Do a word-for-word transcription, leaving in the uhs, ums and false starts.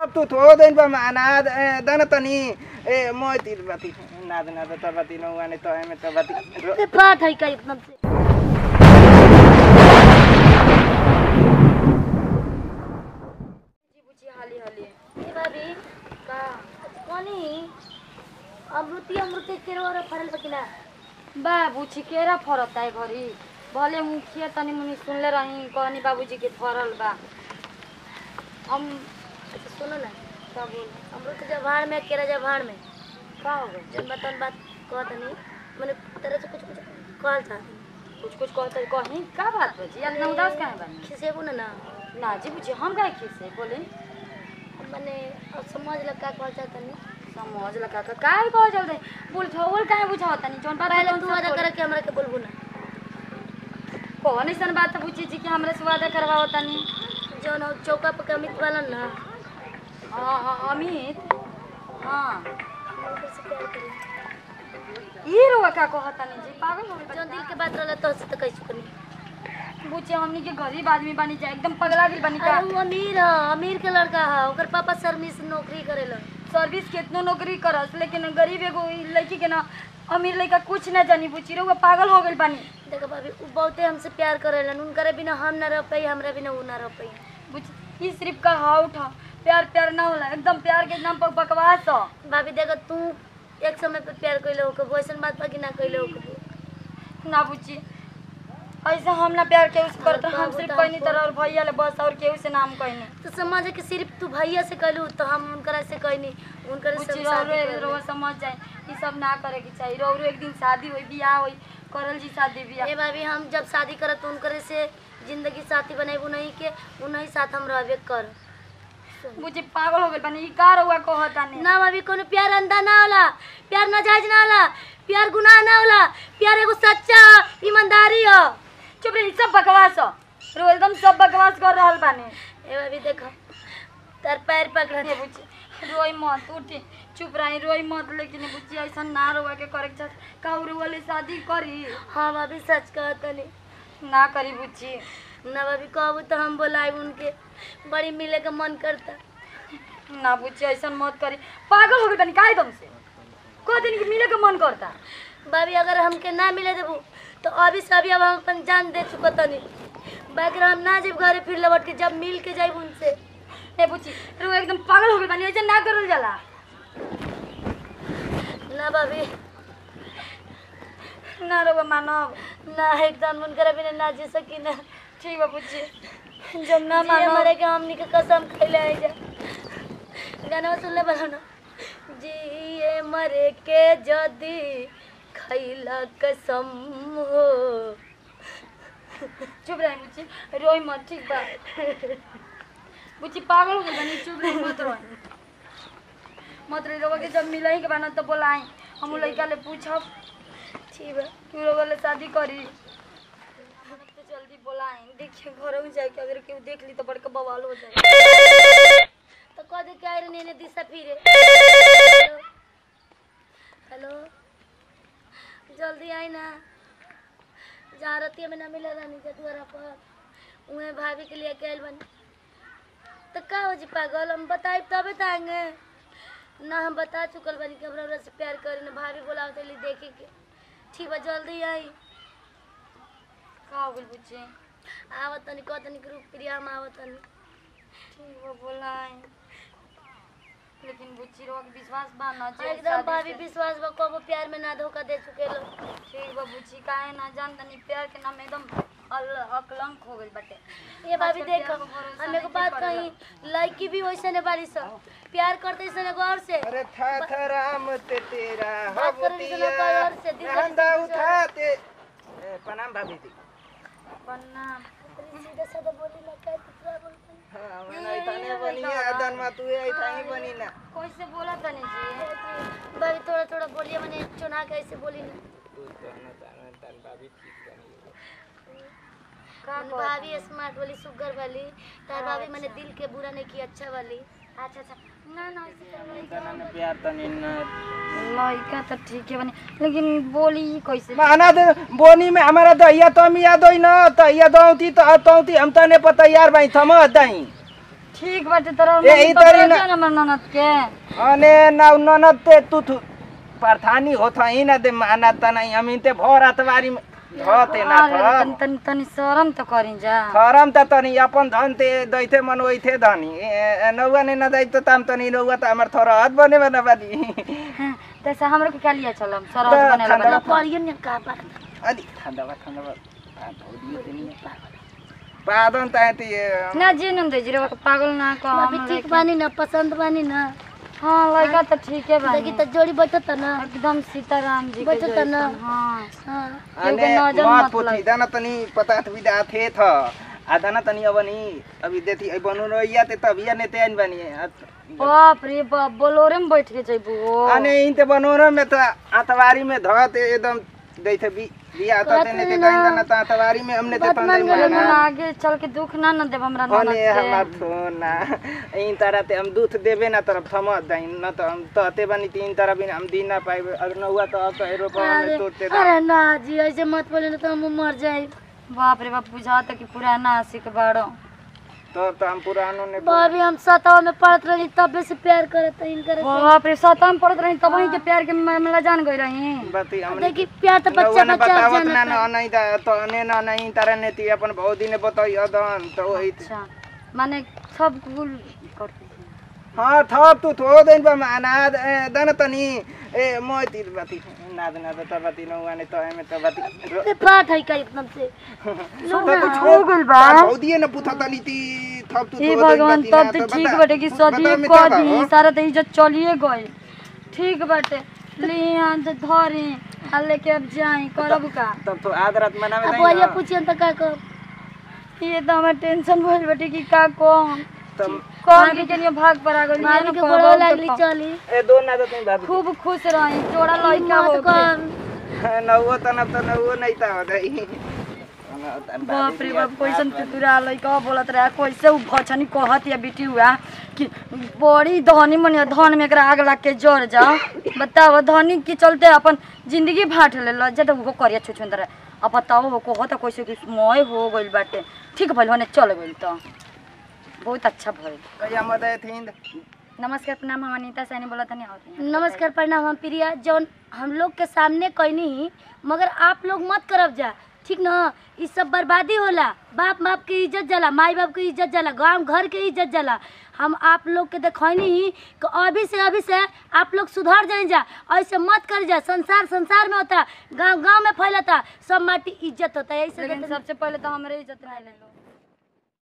अब तू थो दिन बा माना दन तनी ए मोय तीर बाती नाद नाद त बाती न वाने त एमे त बाती ते बात है का एकदम से जी बुची हाली हाली ए भाभी का कोनी अमृति अमृति केरो और फरल बकिना बाबूजी केरा फरता है घरी भले मुखिया तनी मुनी सुनले रही कहनी बाबूजी के फरल बा हम सुनो ना का बोल अमृत जब भाड़ में केरा जब भाड़ में का हो गई जब बतन बात कहत नहीं मैंने तेरे से कुछ कुछ कहल था कुछ कुछ कहते कहीं का बात बजी यार ना उदास काहे बानी खिसेबू ना ना ना जी बुची हम काहे खिसे बोले मैंने अब समझ लगा कहल चाहता नहीं समझ लगा का काहे कह जल्दी बोल छोल काहे बुझाओ तनी जोन पर पहले तू वादा कर के हमरा के बोलबू ना कौन ऐसन बात बुची जी कि हमरे से वादा करवाओ तनी जोन चौका पे कमित वाला ना हां अमित हां उनकर से प्यार करी ई रोवा का कहतनी जी पागल हो गई जोन दिल के बात रहला तो से तो कैसे कनी बुची हमनी के गरीब आदमी बानी जा एकदम पगला गेल बानी का अरे वो अमीर है अमीर के लड़का है ओकर पापा सर्विस नौकरी करेला सर्विस कितनो नौकरी करस लेकिन गरीब एगो लड़की के ना अमीर लड़का कुछ ना जानी बुची रोवा पागल हो गेल बानी देखो भाभी उ बहुते हमसे प्यार करेलन उनकरे बिना हम ना रह पाई हमरा बिना उ ना रह पाई बुची ई सिर्फ का हाउ उठा प्यार प्यार ना होला एकदम प्यार के नाम पर बकवास हो भाभी देखो तू एक समय पे प्यार कइले होके वैसन बात बा कि ना कइले होके ना बुची ऐसे हम ना प्यार के उस करत हाँ, हम तो सिर्फ बता, कहनी तरह और भैया ले बस और केहू से नाम कहनी तो समझ कि सिर्फ तू भैया से कहलू तो हम उनकरा से कहनी उनकरे से बुची हम शादी रोवे कर रोवा समझ जाए ई सब ना करे के चाहिए रोरो एक दिन शादी होई बियाह होई करल जी शादी बियाह ए भाभी हम जब शादी करत तो उनकरे से जिंदगी साथी बनाइबू नहीं के उन्हीं साथ हम रहबे कर बुची पागल हो गेल बानी ई का रोवा कहतानी ना भाभी कोनो प्यार अंधा ना होला प्यार नाजायज ना होला प्यार गुनाह ना होला प्यार एगो सच्चा ईमानदारी हो चुप रही सब बकवास हो रो एकदम सब बकवास कर रहल बानी ए भाभी देखो तार पैर पकड़ हे बुची रोई मत उठी चुप रही रोई मत लेकिन बुची ऐसा ना रोवा के करे के चाह काउरे वाले शादी करी हाँ भाभी सच कहतनी ना करी बुची ना भाभी कहबू तो हम बोलाई उनके बड़ी मिले का मन करता ना बुची ऐसा मत करी पागल हो गई बानी काहे तुम से को दिन के मिले के मन करता भाभी अगर हमके ना मिले देबू तो अभी से अभी अब हम अपन जान दे चुका तनी बाकी हम ना जब घरे फिर लौट के जब मिल के जाइब उनसे हे बुची रो एकदम पागल हो गई बानी ऐसा ना करल जाला ना भाभी ना रो मानव ना एकदम उनकर बिना ना जी सकी ना ठीक बा बुची जब ना मानो। हमारे के हमनी के कसम खइले आई जा गाना सुन ले बनो ना जिए मरे के जदी खइला कसम हो चुप रही बुची रोई मत ठीक बा बुची पागल हो गई बानी चुप रही मत रोई मत रही रोवा के जब मिलही के बाना तो बोलाई हम लइका ले पूछब ठीक बा कि रोवा ले शादी करी तो जल्दी बोलाई देखिए घर में जाके अगर केहू देख ली तो बड़का बवाल हो जाए तो कह दे क्या रे ने दिशा फिरे हेलो हेलो जल्दी आई ना जा रतिया में ना मिला रानी जदुआरा पर उहे भाभी के लिए कैल बनी तो का हो जी पागल हम बताए तबे तो आएंगे ना हम बता चुकल बनी कि हमरा से प्यार करी ना भाभी बोला ली देखे के ठीक बा जल्दी आई का हो गइल बुची आवत तनी कह तनी ग्रुप प्रिया में आवत तनी ठीक बा बोलाई लेकिन बुची रोवा के विश्वास बा ना जे एकदम शादी भाभी से- विश्वास बा कबो प्यार में ना धोखा दे चुके लो ठीक बा बुची काहे ना जान तनी प्यार के नाम एकदम अल अकलंक हो गइल बाटे ये भाभी आजकल देखो प्यार पे भरोसा हम एगो नहीं बात करेला। कही लड़की भी वैसे ने बारी सब प्यार करते सन गौर से अरे था था राम ते तेरा बात करें सन गौर से दिल से हंदा उठाते ए, प्रणाम भाभी जी प्रणाम सीधा साधा बोली ना क्या दूसरा बोलते हां मैं इतने बनी है अदन मा तू ऐसा ही बनी ना कैसे बोला तनी जी भाभी थोड़ा थोड़ा बोलिए मैंने चुना के ऐसे बोली ना तू कहना ताना तन भाभी ठीक बनी का मैंने भाभी स्मार्ट वाली सुगर वाली तार भाभी मैंने दिल के बुरा नहीं की अच्छा वाली अच्छा अच्छा ना ना ऐसे कर लो। तना में प्यार तनी ना लड़का तो ठीक है बनी लेकिन बोली कैसे माना दे बोनी में हमारा दहिया तो हम याद होई ना तो या दौती तो तौती हम तने पता यार भाई थम दई ठीक बाटे तोरा ए, ई तरी ना- ना ननद के अने ना ननद ते तू तू परथानी होत ही ना दे माना त नहीं हम इनते भर अतवारी में धते ना अरे, था तनी तनी तनी शरम तो करी जा फरम त तनी अपन धन ते दैथे मन ओइथे धनी नौवा ने न दै त ताम तनी नौवा त हमर थोड़ा हाथ बने बना बानी हाँ, तैसे हमरो के क्या लिया चलम तो सरहद बने ठंडा लगा पड़ियो न का बात अदी ठंडा बा ठंडा बा धोदियो तनी पादन ताती ना जी नम दे जीरो के पागल ना को अभी ठीक बानी ना पसंद बानी ना हां लड़का तो ठीक है बा देखी त जोड़ी बैठत न एकदम सीताराम जी के बैठो त न। जैसन, हाँ हां अने नजर मत मत पूछी लग। दाना तनी पता त विदा थे थ आ दाना तनी अबनी अभी देती आई बनु रोइया ते तबिया ने तेन बनी बाप रे बाप बोलोरे में बैठ के जइबू अने इनते बनोरो में त आतवारी में धते एकदम दैथे बी बिया त तेने ते दाइन दाना त आतवारी में हमने ते तंदे मन माना आगे चल के दुख ना न देब हमरा ननद अने हमार के थोना इन तरह ते हम दूध देबे ना तरफ थम दाइन न त हम तते बनी तीन तरह बिन हम दिन ना पाइबे अगर न हुआ त अब एरो पर में तोते अरे ना जी ऐसे मत बोले ना तो हम मर जाए बाप रे बाप बुझाता कि पुराना आशिक बाड़ो तो त हम पुरानो ने बाबी हम सताव में पड़त रही तब से प्यार करत इन करे बाप रे सतम पड़त रही तब ही के प्यार के मामला जान गई रही बती हमने देखी प्यार तो बच्चा न बच्चा बतावत ना जानता न नहीं दा तो ने न नहीं तरह ने ती अपन बहुत दिन बताई अदन तो वही अच्छा माने सब कुल करती हां थप तू थो दिन पर माना दन तनी ए मोय तीर बती नाद नाद त बती न वाने तो एमे त बती ए पाठ है का एकदम से तो कुछ हो गइल बा बहुदिए न पूछा तनी ती थप तू हे थो दिन भगवान बती तब ना तो तो ठीक बता- बाटे कि सदिए बता में क क्या बा, दी हो? सारा तो इज्जत चलिए गई ठीक बाटे ली हां तो धरी आ लेके अब जाई करब का तब तो आध रात मनावे अब नहीं ये ना पूछिए तो का को ये तो हमें टेंशन भइल बाटे कि का को तब कौन के कनिया भाग पर आ गइल मामी के गोड़ो लागली चली ए दो ना तो तुम भाभी खूब खुश रही जोड़ा लड़का हो मत कर नवो तनब त नवो नहीं ता होदई बाप रे बाप कैसन तुतुरा लइका बोलत रहा कैसे उ भछनी कहत या बेटी हुआ कि बड़ी धनी मनिया धन में एकरा आग लग के जड़ जाओ बताओ धनी के चलते अपन जिंदगी भाट ले ल जब वो करिया छुछुंदर अब बताओ वो कहत कैसे कि मोय हो गइल बाटे ठीक भइल होने चल गइल तो बहुत अच्छा भइल कहिया मदे थिंद नमस्कार प्रणाम हम अनीता सैनी बोलत हनी आवत नमस्कार प्रणाम हम प्रिया जौन हम लोग के सामने कहनी ही मगर आप लोग मत करब जा ठीक न ई सब बर्बादी होला बाप बाप की इज्जत जाला माई बाप की इज्जत जाला गांव घर के इज्जत जाला हम आप लोग के देखनी ही कि अभी से अभी से आप लोग सुधर जाए जा ऐसे मत कर जा संसार संसार में होता गांव गांव में फैलता सब माटी इज्जत होता है ऐसे लेकिन सबसे पहले तो हमरे इज्जत रह ले लो